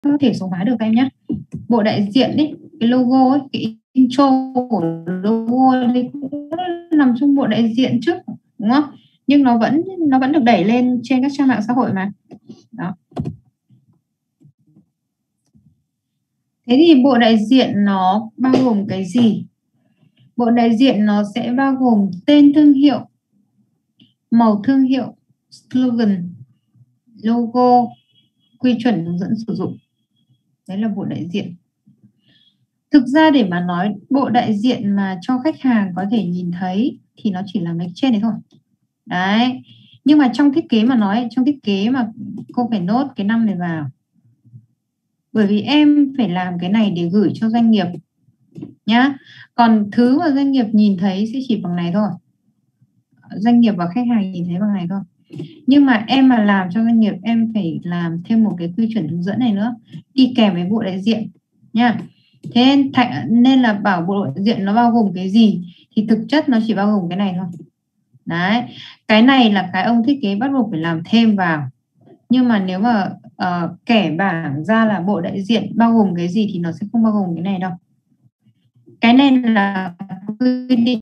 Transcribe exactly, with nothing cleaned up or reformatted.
có thể số hóa được các em nhé. Bộ đại diện ấy, cái logo ấy, cái intro của logo thì cũng nằm trong bộ đại diện trước, đúng không? Nhưng nó vẫn nó vẫn được đẩy lên trên các trang mạng xã hội mà. Đó. Thế thì bộ đại diện nó bao gồm cái gì? Bộ đại diện nó sẽ bao gồm tên thương hiệu, màu thương hiệu, slogan, logo, quy chuẩn hướng dẫn sử dụng. Đấy là bộ đại diện. Thực ra để mà nói bộ đại diện mà cho khách hàng có thể nhìn thấy thì nó chỉ là mấy trên đấy thôi. Đấy. Nhưng mà trong thiết kế mà nói, trong thiết kế mà cô phải nốt cái năm này vào. Bởi vì em phải làm cái này để gửi cho doanh nghiệp nhá. Còn thứ mà doanh nghiệp nhìn thấy sẽ chỉ bằng này thôi. Doanh nghiệp và khách hàng nhìn thấy bằng này thôi. Nhưng mà em mà làm cho doanh nghiệp, em phải làm thêm một cái quy chuẩn hướng dẫn này nữa, đi kèm với bộ đại diện nha. Thế nên, nên là bảo bộ đại diện nó bao gồm cái gì thì thực chất nó chỉ bao gồm cái này thôi. Đấy, cái này là cái ông thiết kế bắt buộc phải làm thêm vào. Nhưng mà nếu mà uh, kẻ bảng ra là bộ đại diện bao gồm cái gì thì nó sẽ không bao gồm cái này đâu. Cái này là quy định